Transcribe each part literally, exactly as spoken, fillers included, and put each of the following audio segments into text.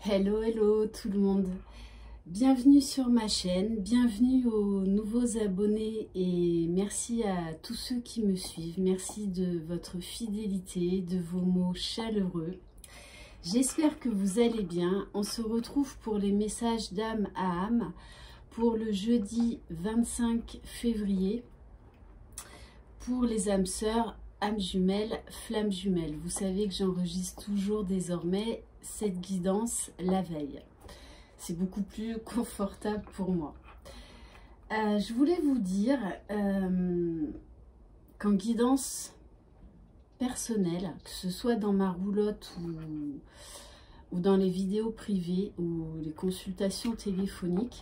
Hello, hello tout le monde. Bienvenue sur ma chaîne, bienvenue aux nouveaux abonnés et merci à tous ceux qui me suivent. Merci de votre fidélité, de vos mots chaleureux. J'espère que vous allez bien. On se retrouve pour les messages d'âme à âme pour le jeudi vingt-cinq février pour les âmes sœurs, âmes jumelles, flammes jumelles. Vous savez que j'enregistre toujours désormais cette guidance la veille. C'est beaucoup plus confortable pour moi. Euh, je voulais vous dire euh, qu'en guidance personnelle, que ce soit dans ma roulotte ou, ou dans les vidéos privées ou les consultations téléphoniques,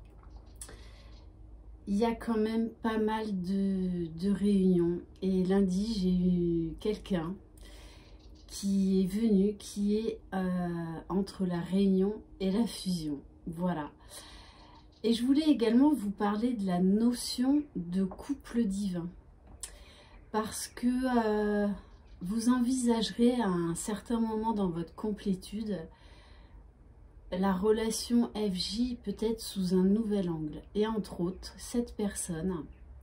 il y a quand même pas mal de, de réunions. Et lundi, j'ai eu quelqu'un qui est venu, qui est euh, entre la réunion et la fusion. Voilà. Et je voulais également vous parler de la notion de couple divin. Parce que euh, vous envisagerez à un certain moment dans votre complétude la relation F J peut-être sous un nouvel angle. Et entre autres, cette personne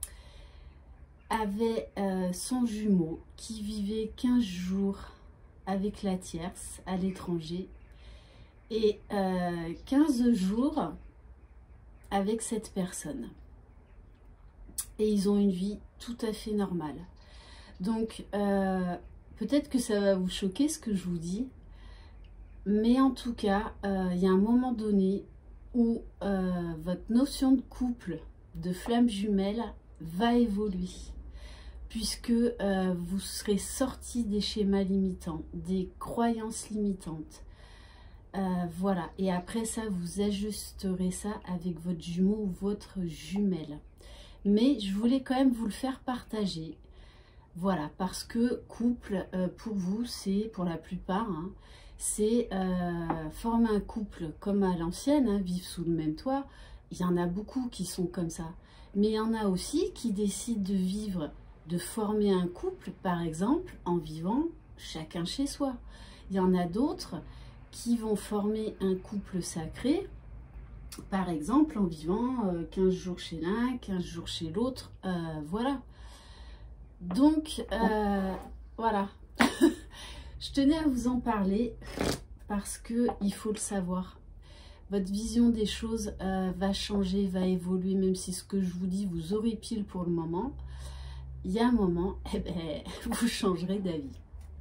avait euh, son jumeau qui vivait quinze jours avec la tierce à l'étranger et euh, quinze jours avec cette personne. Et ils ont une vie tout à fait normale. Donc, euh, peut-être que ça va vous choquer ce que je vous dis, mais en tout cas, euh, il y a un moment donné où euh, votre notion de couple, de flamme jumelle, va évoluer. Puisque euh, vous serez sorti des schémas limitants, des croyances limitantes. Euh, voilà, et après ça, vous ajusterez ça avec votre jumeau ou votre jumelle. Mais je voulais quand même vous le faire partager. Voilà, parce que couple, euh, pour vous, c'est, pour la plupart, hein, c'est euh, former un couple comme à l'ancienne, hein, vivre sous le même toit. Il y en a beaucoup qui sont comme ça. Mais il y en a aussi qui décident de vivre, de former un couple, par exemple, en vivant chacun chez soi. Il y en a d'autres qui vont former un couple sacré, par exemple, en vivant euh, quinze jours chez l'un, quinze jours chez l'autre, euh, voilà. Donc, euh, voilà. Je tenais à vous en parler parce que il faut le savoir. Votre vision des choses euh, va changer, va évoluer, même si ce que je vous dis vous horripile pour le moment. Il y a un moment, eh ben, vous changerez d'avis.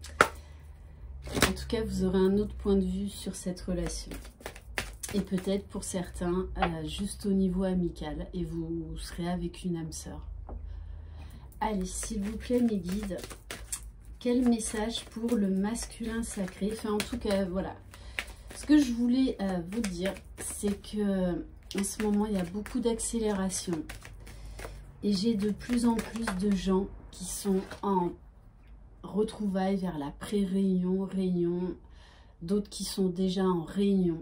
En tout cas, vous aurez un autre point de vue sur cette relation. Et peut-être pour certains, euh, juste au niveau amical. Et vous serez avec une âme sœur. Allez, s'il vous plaît, mes guides, quel message pour le masculin sacré? Enfin, en tout cas, voilà. Ce que je voulais euh, vous dire, c'est que en ce moment, il y a beaucoup d'accélération. Et j'ai de plus en plus de gens qui sont en retrouvailles vers la pré-réunion, réunion, d'autres qui sont déjà en réunion.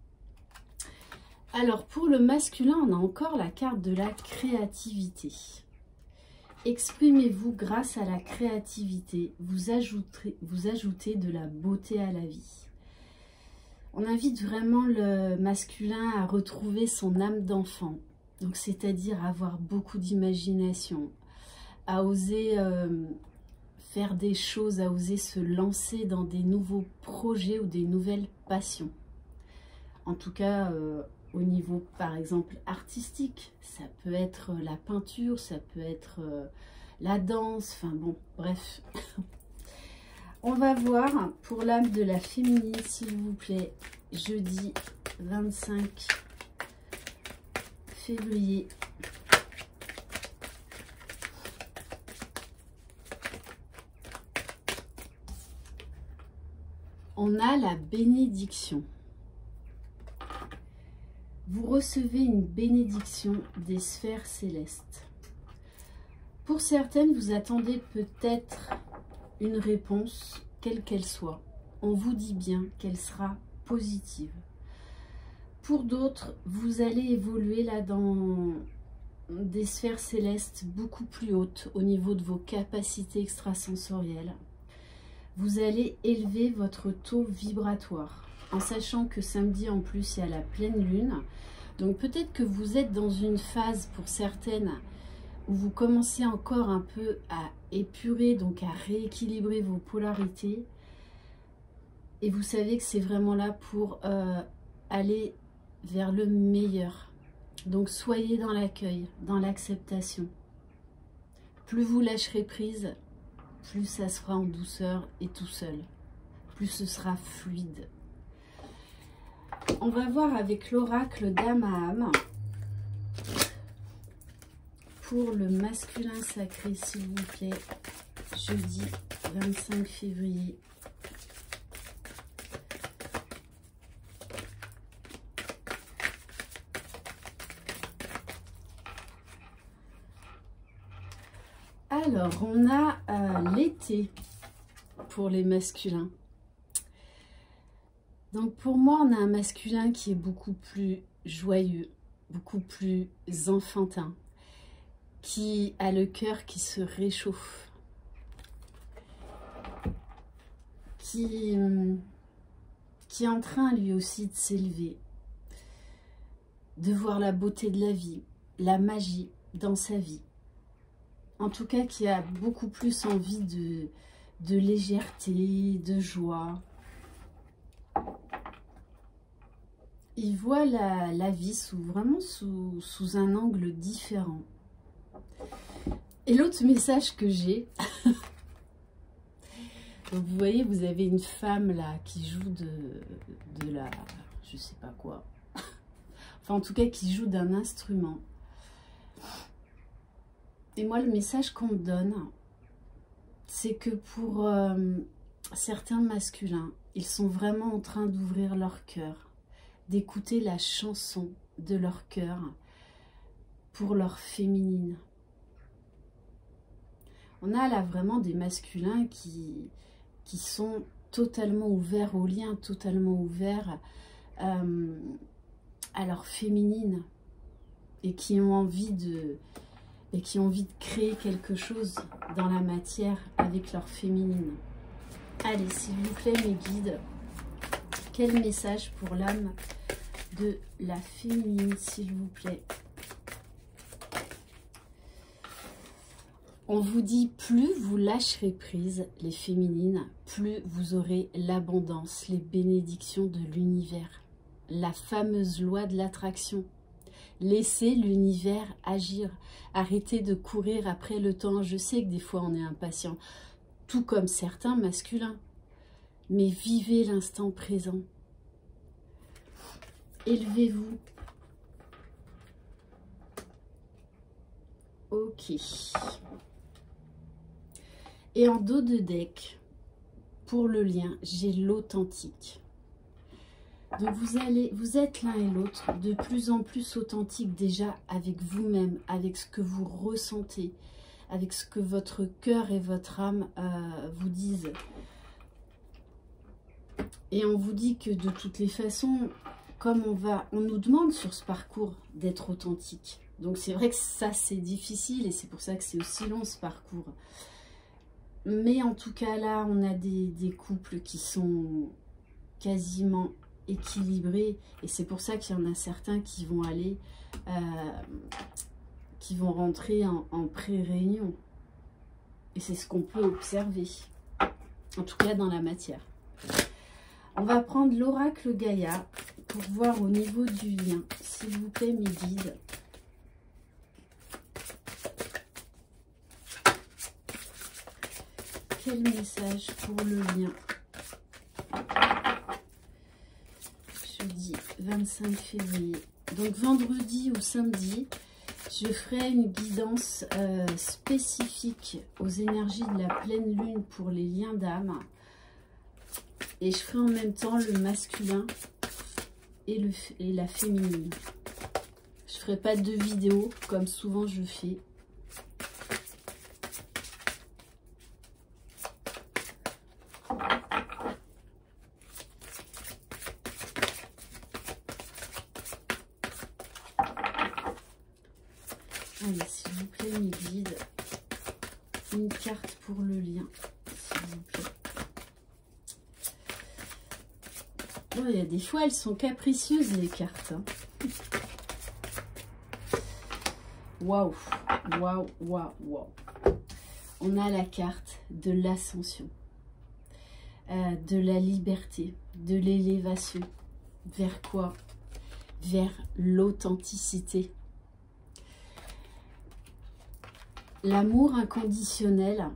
Alors, pour le masculin, on a encore la carte de la créativité. Exprimez-vous grâce à la créativité, vous ajoutez, vous ajoutez de la beauté à la vie. On invite vraiment le masculin à retrouver son âme d'enfant. Donc, c'est-à-dire avoir beaucoup d'imagination, à oser euh, faire des choses, à oser se lancer dans des nouveaux projets ou des nouvelles passions. En tout cas, euh, au niveau, par exemple, artistique, ça peut être la peinture, ça peut être euh, la danse, enfin bon, bref. On va voir pour l'âme de la féminine, s'il vous plaît, jeudi vingt-cinq février. On a la bénédiction. Vous recevez une bénédiction des sphères célestes. Pour certaines, vous attendez peut-être une réponse, quelle qu'elle soit. On vous dit bien qu'elle sera positive. Pour d'autres, vous allez évoluer là dans des sphères célestes beaucoup plus hautes au niveau de vos capacités extrasensorielles. Vous allez élever votre taux vibratoire. en sachant que samedi en plus il y a la pleine lune. Donc peut-être que vous êtes dans une phase pour certaines où vous commencez encore un peu à épurer, donc à rééquilibrer vos polarités. Et vous savez que c'est vraiment là pour euh, aller vers le meilleur. Donc soyez dans l'accueil, dans l'acceptation. Plus vous lâcherez prise, plus ça sera en douceur et tout seul. Plus ce sera fluide. On va voir avec l'oracle d'âme à âme. Pour le masculin sacré, s'il vous plaît, jeudi vingt-cinq février. Alors, on a euh, l'été pour les masculins. Donc, pour moi, on a un masculin qui est beaucoup plus joyeux, beaucoup plus enfantin, qui a le cœur qui se réchauffe, qui, qui est en train lui aussi de s'élever, de voir la beauté de la vie, la magie dans sa vie. En tout cas, qui a beaucoup plus envie de, de légèreté, de joie. Il voit la, la vie sous, vraiment sous, sous un angle différent. Et l'autre message que j'ai, donc vous voyez, vous avez une femme là qui joue de, de la, je sais pas quoi, enfin en tout cas qui joue d'un instrument. Et moi, le message qu'on me donne, c'est que pour euh, certains masculins, ils sont vraiment en train d'ouvrir leur cœur, d'écouter la chanson de leur cœur pour leur féminine. On a là vraiment des masculins qui, qui sont totalement ouverts au lien, totalement ouverts euh, à leur féminine et qui ont envie de... et qui ont envie de créer quelque chose dans la matière avec leur féminine. Allez, s'il vous plaît, mes guides, quel message pour l'âme de la féminine, s'il vous plaît? On vous dit, plus vous lâcherez prise, les féminines, plus vous aurez l'abondance, les bénédictions de l'univers. La fameuse loi de l'attraction. Laissez l'univers agir. Arrêtez de courir après le temps. Je sais que des fois on est impatient, tout comme certains masculins. Mais vivez l'instant présent. Élevez-vous. Ok. Et en dos de deck, pour le lien, j'ai l'authentique. Donc vous, allez, vous êtes l'un et l'autre de plus en plus authentique déjà avec vous-même, avec ce que vous ressentez, avec ce que votre cœur et votre âme euh, vous disent. Et on vous dit que de toutes les façons, comme on va, on nous demande sur ce parcours d'être authentique. Donc c'est vrai que ça c'est difficile et c'est pour ça que c'est aussi long ce parcours. Mais en tout cas là, on a des, des couples qui sont quasiment équilibrés et c'est pour ça qu'il y en a certains qui vont aller, euh, qui vont rentrer en, en pré-réunion. Et c'est ce qu'on peut observer, en tout cas dans la matière. On va prendre l'oracle Gaïa pour voir au niveau du lien, s'il vous plaît mes guides. Quel message pour le lien? Jeudi vingt-cinq février. Donc vendredi ou samedi, je ferai une guidance euh, spécifique aux énergies de la pleine lune pour les liens d'âme. Et je ferai en même temps le masculin et, le, et la féminine. Je ne ferai pas de vidéo comme souvent je fais. Allez, s'il vous plaît, mes guides, une carte pour le lien, s'il vous plaît. Oh, il y a des fois, elles sont capricieuses, les cartes. Hein. Waouh, waouh, waouh, waouh. On a la carte de l'ascension, euh, de la liberté, de l'élévation. Vers quoi? Vers l'authenticité. L'amour inconditionnel,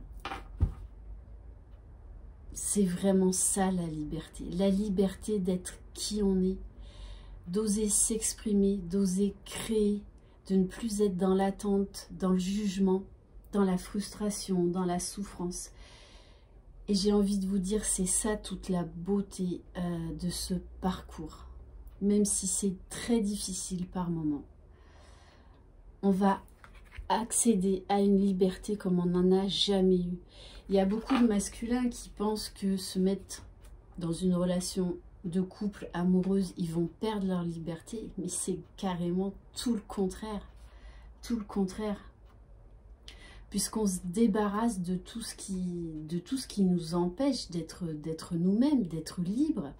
c'est vraiment ça la liberté. La liberté d'être qui on est, d'oser s'exprimer, d'oser créer, de ne plus être dans l'attente, dans le jugement, dans la frustration, dans la souffrance. Et j'ai envie de vous dire, c'est ça toute la beauté euh, de ce parcours. Même si c'est très difficile par moment, on va accéder à une liberté comme on n'en a jamais eu. Il y a beaucoup de masculins qui pensent que se mettre dans une relation de couple amoureuse, ils vont perdre leur liberté, mais c'est carrément tout le contraire. Tout le contraire. Puisqu'on se débarrasse de tout ce qui, de tout ce qui nous empêche d'être d'être nous-mêmes, d'être libres.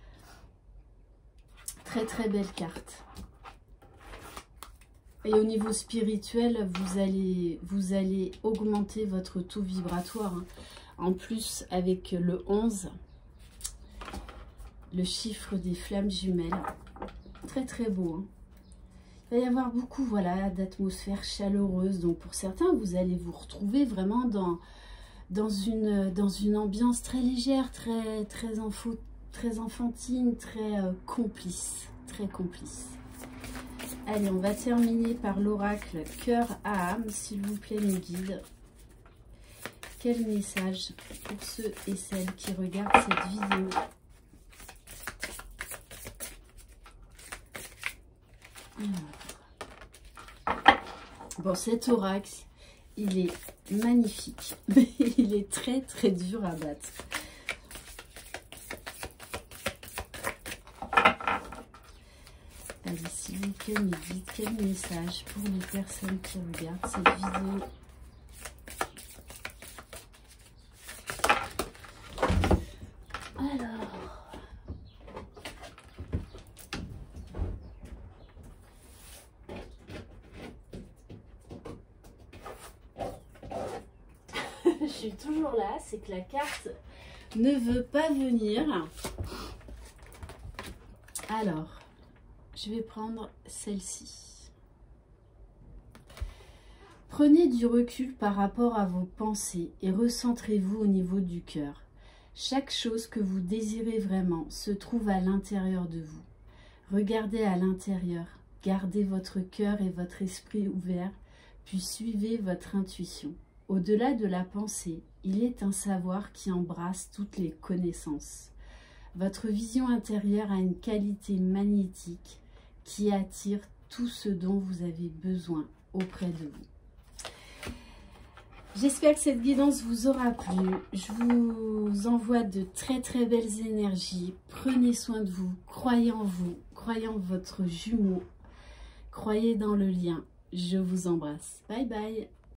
Très très belle carte. Et au niveau spirituel, vous allez, vous allez augmenter votre taux vibratoire. Hein. En plus, avec le onze, le chiffre des flammes jumelles. Très très beau. Hein. Il va y avoir beaucoup voilà, d'atmosphère chaleureuse. Donc pour certains, vous allez vous retrouver vraiment dans, dans, une, dans une ambiance très légère, très, très, enfo, très enfantine, très euh, complice. Très complice. Allez, on va terminer par l'oracle cœur à âme, s'il vous plaît, mes guides. Quel message pour ceux et celles qui regardent cette vidéo? Bon, cet oracle, il est magnifique, mais il est très très dur à battre. Allez, s'il vous plaît, me dites quel message pour les personnes qui regardent cette vidéo. Alors, je suis toujours là, c'est que la carte ne veut pas venir. Alors, je vais prendre celle-ci. Prenez du recul par rapport à vos pensées et recentrez-vous au niveau du cœur. Chaque chose que vous désirez vraiment se trouve à l'intérieur de vous. Regardez à l'intérieur, gardez votre cœur et votre esprit ouverts, puis suivez votre intuition. Au-delà de la pensée, il est un savoir qui embrasse toutes les connaissances. Votre vision intérieure a une qualité magnétique qui attire tout ce dont vous avez besoin auprès de vous. J'espère que cette guidance vous aura plu. Je vous envoie de très très belles énergies. Prenez soin de vous, croyez en vous, croyez en votre jumeau, croyez dans le lien. Je vous embrasse. Bye bye.